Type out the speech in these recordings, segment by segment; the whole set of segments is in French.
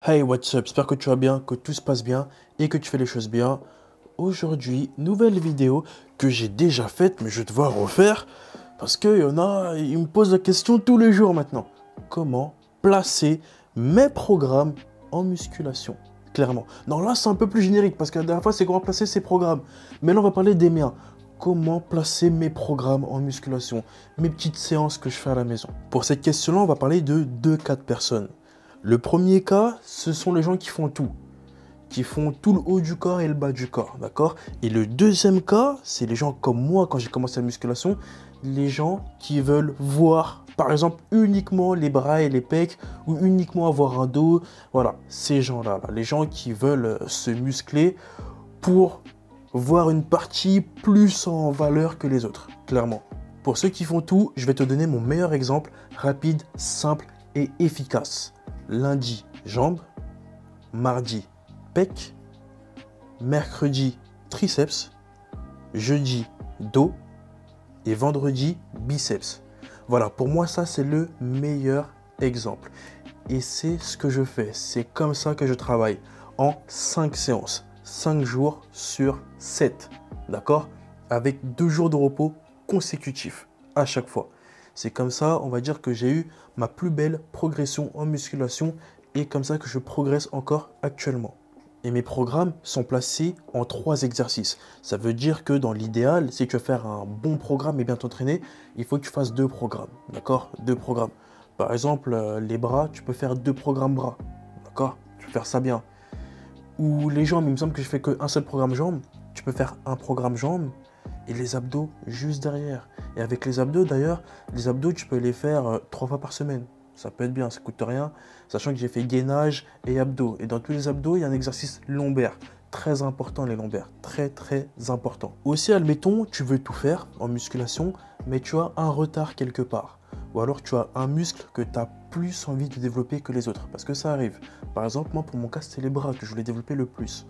Hey, what's up? J'espère que tu vas bien, que tout se passe bien et que tu fais les choses bien. Aujourd'hui, nouvelle vidéo que j'ai déjà faite, mais je vais devoir refaire parce qu'il y en a, ils me posent la question tous les jours maintenant. Comment placer mes programmes en musculation? Clairement. Non, là, c'est un peu plus générique parce que la dernière fois, c'est comment placer ces programmes. Mais là, on va parler des miens. Comment placer mes programmes en musculation? Mes petites séances que je fais à la maison. Pour cette question-là, on va parler de deux cas de personnes. Le premier cas, ce sont les gens qui font tout le haut du corps et le bas du corps, d'accord? Et le deuxième cas, c'est les gens comme moi quand j'ai commencé la musculation, les gens qui veulent voir, par exemple, uniquement les bras et les pecs ou uniquement avoir un dos. Voilà, ces gens-là, les gens qui veulent se muscler pour voir une partie plus en valeur que les autres, clairement. Pour ceux qui font tout, je vais te donner mon meilleur exemple, rapide, simple et efficace. Lundi, jambes, mardi, pec, mercredi, triceps, jeudi, dos et vendredi, biceps. Voilà, pour moi, ça, c'est le meilleur exemple. Et c'est ce que je fais. C'est comme ça que je travaille en 5 séances, 5 jours sur 7. D'accord? Avec 2 jours de repos consécutifs à chaque fois. C'est comme ça, on va dire que j'ai eu ma plus belle progression en musculation et comme ça que je progresse encore actuellement. Et mes programmes sont placés en 3 exercices. Ça veut dire que dans l'idéal, si tu veux faire un bon programme et bien t'entraîner, il faut que tu fasses 2 programmes. D'accord? 2 programmes. Par exemple, les bras, tu peux faire 2 programmes bras. D'accord? Tu peux faire ça bien. Ou les jambes, il me semble que je fais qu'un seul programme jambes. Tu peux faire un programme jambes et les abdos juste derrière. Et avec les abdos d'ailleurs, les abdos tu peux les faire 3 fois par semaine. Ça peut être bien, ça coûte rien. Sachant que j'ai fait gainage et abdos. Et dans tous les abdos, il y a un exercice lombaire. Très important les lombaires. Très très important. Aussi, admettons, tu veux tout faire en musculation, mais tu as un retard quelque part. Ou alors tu as un muscle que tu as plus envie de développer que les autres. Parce que ça arrive. Par exemple, moi pour mon cas, c'était les bras que je voulais développer le plus.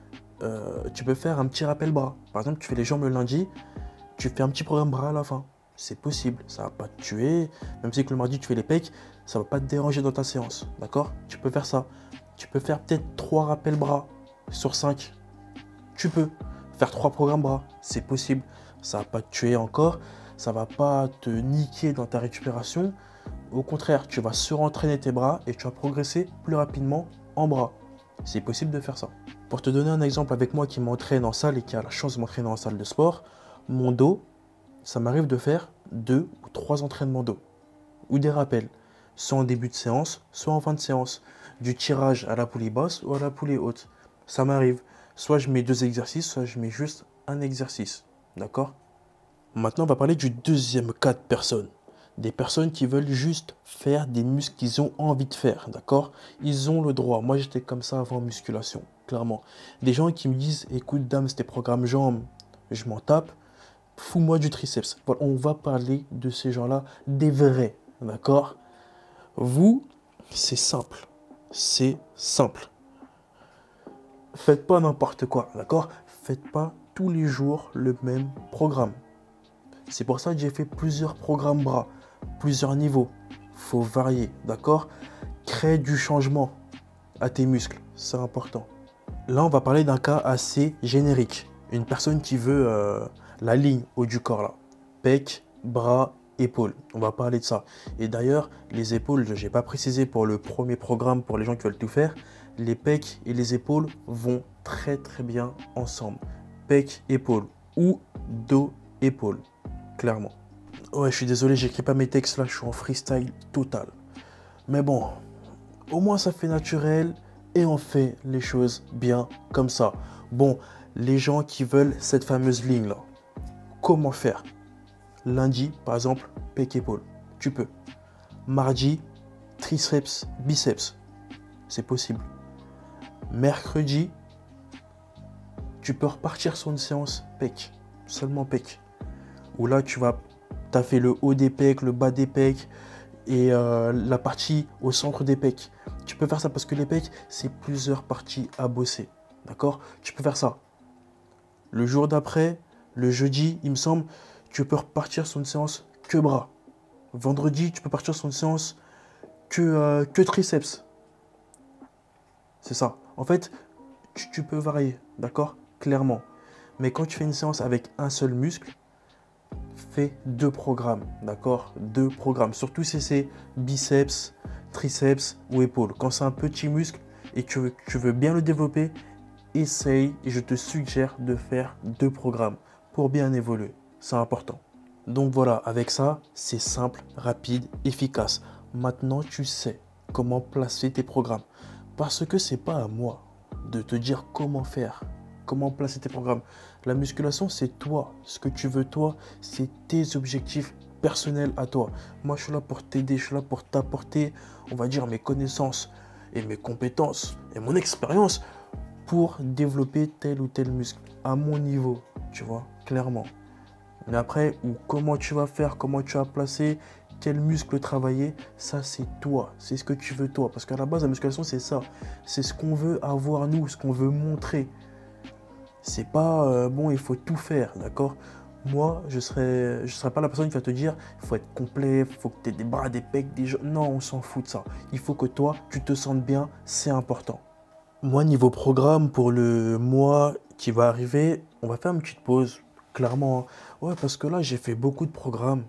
Tu peux faire un petit rappel bras. Par exemple, tu fais les jambes le lundi, tu fais un petit programme bras à la fin. C'est possible, ça va pas te tuer. Même si que le mardi tu fais les pecs, ça va pas te déranger dans ta séance. D'accord? Tu peux faire ça. Tu peux faire peut-être 3 rappels bras sur 5. Tu peux faire 3 programmes bras. C'est possible. Ça va pas te tuer encore. Ça va pas te niquer dans ta récupération. Au contraire, tu vas surentraîner tes bras et tu vas progresser plus rapidement en bras. C'est possible de faire ça. Pour te donner un exemple avec moi qui m'entraîne en salle et qui a la chance de m'entraîner en salle de sport, mon dos, ça m'arrive de faire 2 ou 3 entraînements dos ou des rappels, soit en début de séance, soit en fin de séance, du tirage à la poulie basse ou à la poulie haute. Ça m'arrive. Soit je mets 2 exercices, soit je mets juste un exercice. D'accord? Maintenant, on va parler du deuxième cas de personnes. Des personnes qui veulent juste faire des muscles qu'ils ont envie de faire, d'accord? Ils ont le droit. Moi, j'étais comme ça avant musculation, clairement. Des gens qui me disent, écoute, dame, c'était programme jambes, je m'en tape, fous-moi du triceps. Voilà, on va parler de ces gens-là, des vrais, d'accord? Vous, c'est simple. C'est simple. Faites pas n'importe quoi, d'accord? Faites pas tous les jours le même programme. C'est pour ça que j'ai fait plusieurs programmes bras, plusieurs niveaux. Faut varier, d'accord? Crée du changement à tes muscles, c'est important. Là, on va parler d'un cas assez générique. Une personne qui veut la ligne haut du corps là. Pec, bras, épaules. On va parler de ça. Et d'ailleurs, les épaules, je n'ai pas précisé pour le premier programme pour les gens qui veulent tout faire. Les pecs et les épaules vont très très bien ensemble. Pec, épaule ou dos, épaule. Clairement. Ouais, je suis désolé, j'écris pas mes textes là, je suis en freestyle total. Mais bon, au moins ça fait naturel et on fait les choses bien comme ça. Bon, les gens qui veulent cette fameuse ligne là, comment faire? Lundi, par exemple, pec épaule, tu peux. Mardi, triceps, biceps, c'est possible. Mercredi, tu peux repartir sur une séance pec, seulement pec. Où là, tu as fait le haut des pecs, le bas des pecs et la partie au centre des pecs. Tu peux faire ça parce que les pecs, c'est plusieurs parties à bosser. D'accord? Tu peux faire ça. Le jour d'après, le jeudi, il me semble, tu peux repartir sur une séance que bras. Vendredi, tu peux partir sur une séance que triceps. C'est ça. En fait, tu peux varier, d'accord? Clairement. Mais quand tu fais une séance avec un seul muscle, fais 2 programmes, d'accord? 2 programmes. Surtout si c'est biceps, triceps ou épaules. Quand c'est un petit muscle et que tu veux bien le développer, essaye et je te suggère de faire 2 programmes pour bien évoluer. C'est important. Donc voilà, avec ça, c'est simple, rapide, efficace. Maintenant, tu sais comment placer tes programmes. Parce que c'est pas à moi de te dire comment faire, comment placer tes programmes. La musculation, c'est toi. Ce que tu veux, toi, c'est tes objectifs personnels à toi. Moi, je suis là pour t'aider, je suis là pour t'apporter, on va dire, mes connaissances et mes compétences et mon expérience pour développer tel ou tel muscle à mon niveau, tu vois, clairement. Mais après, ou comment tu vas faire, comment tu vas placer, quel muscle travailler, ça c'est toi, c'est ce que tu veux toi. Parce qu'à la base, la musculation c'est ça, c'est ce qu'on veut avoir nous, ce qu'on veut montrer. C'est pas bon, il faut tout faire, d'accord? Moi, je serai pas la personne qui va te dire, il faut être complet, il faut que tu aies des bras, des pecs, des jambes. Non, on s'en fout de ça. Il faut que toi, tu te sentes bien, c'est important. Moi, niveau programme, pour le mois qui va arriver, on va faire une petite pause, clairement, hein. Ouais, parce que là, j'ai fait beaucoup de programmes.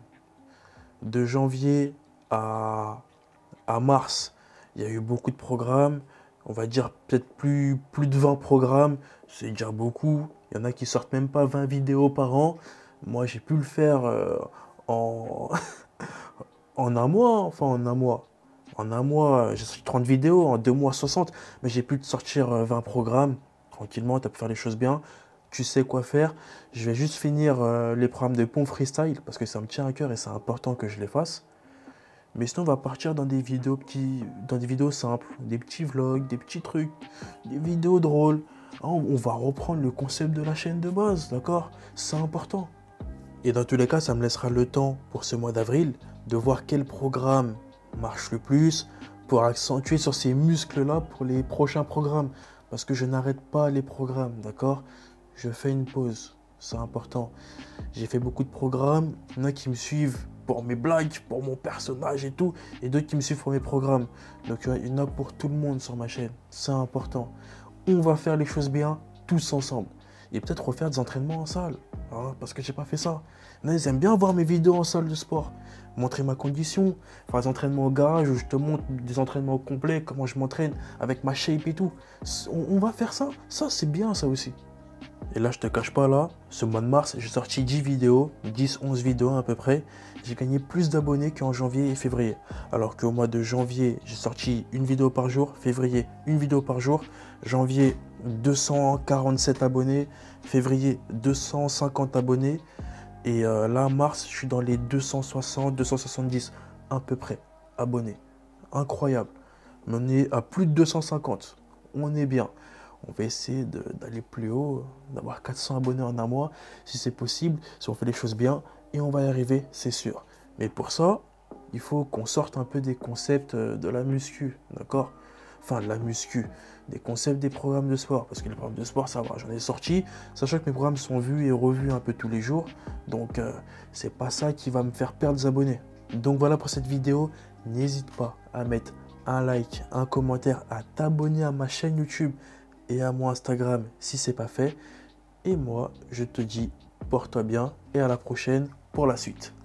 De janvier à, à mars, il y a eu beaucoup de programmes. On va dire peut-être plus de 20 programmes. C'est déjà beaucoup. Il y en a qui sortent même pas 20 vidéos par an. Moi, j'ai pu le faire en, en un mois. Enfin, en un mois. En un mois, j'ai sorti 30 vidéos. En 2 mois, 60. Mais j'ai pu te sortir 20 programmes. Tranquillement, tu as pu faire les choses bien. Tu sais quoi faire. Je vais juste finir les programmes de pompe freestyle parce que ça me tient à cœur et c'est important que je les fasse. Mais sinon, on va partir dans des vidéos dans des vidéos simples, des petits vlogs, des petits trucs, des vidéos drôles. Hein, on va reprendre le concept de la chaîne de base, d'accord? C'est important. Et dans tous les cas, ça me laissera le temps pour ce mois d'avril de voir quel programme marche le plus pour accentuer sur ces muscles-là pour les prochains programmes. Parce que je n'arrête pas les programmes, d'accord? Je fais une pause, c'est important. J'ai fait beaucoup de programmes, il y en a qui me suivent pour mes blagues, pour mon personnage et tout, et d'autres qui me suivent pour mes programmes. Donc il y en a pour tout le monde sur ma chaîne, c'est important. On va faire les choses bien, tous ensemble. Et peut-être refaire des entraînements en salle, hein, parce que j'ai pas fait ça. Il y en a, ils aiment bien voir mes vidéos en salle de sport, montrer ma condition, faire des entraînements au garage où je te montre des entraînements au complet, comment je m'entraîne avec ma shape et tout. On va faire ça, ça c'est bien ça aussi. Et là, je te cache pas, là, ce mois de mars, j'ai sorti 10 vidéos, 10-11 vidéos à peu près. J'ai gagné plus d'abonnés qu'en janvier et février. Alors qu'au mois de janvier, j'ai sorti une vidéo par jour, février, une vidéo par jour. Janvier, 247 abonnés, février, 250 abonnés. Et là, mars, je suis dans les 260, 270 à peu près abonnés. Incroyable. On est à plus de 250. On est bien. On va essayer d'aller plus haut, d'avoir 400 abonnés en un mois, si c'est possible, si on fait les choses bien, et on va y arriver, c'est sûr. Mais pour ça, il faut qu'on sorte un peu des concepts de la muscu, d'accord? Enfin, de la muscu, des concepts des programmes de sport, parce que les programmes de sport, ça va, j'en ai sorti, sachant que mes programmes sont vus et revus un peu tous les jours, donc c'est pas ça qui va me faire perdre des abonnés. Donc voilà pour cette vidéo, n'hésite pas à mettre un like, un commentaire, à t'abonner à ma chaîne YouTube, et à mon Instagram si c'est pas fait. Et moi, je te dis, porte-toi bien et à la prochaine pour la suite.